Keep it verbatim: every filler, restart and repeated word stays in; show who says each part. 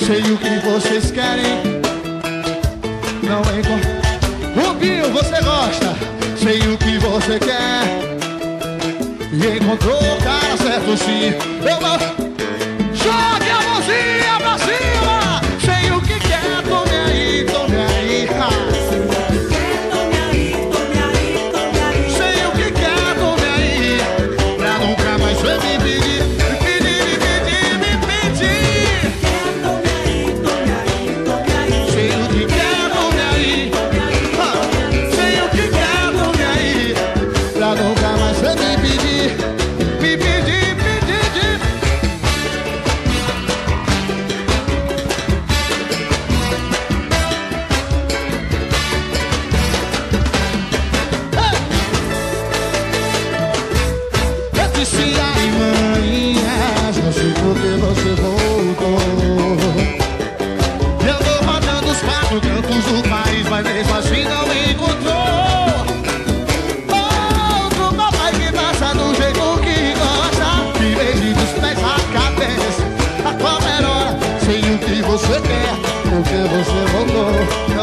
Speaker 1: sei o que vocês querem. Não encontro. Rubinho, você gosta, sei o que você quer. E encontrou o cara certo sim. Eu vou. Jogue a mãozinha pra cima. Sei o que quer, tome aí, tome aí. Sei o que quer, tome aí, tome aí, tome aí. Sei o que quer, tome aí. Pra nunca mais você me pedir, me pedir, me pedir, me pedir. Tome aí, tome aí, tome aí. Sei o que quer, tome aí. Sei o que quer, tome aí. Pra nunca mais você me pedir, me pedir, pedir. Letícia e Maninhas, não sei por que você voltou. Eu tô rodando os quatro cantos do país, mas mesmo assim não me encontrou. Outro papai que dança do jeito que gosta, de vez de dos pés à cabeça. A qualquer hora, sei o que você quer, porque você voltou.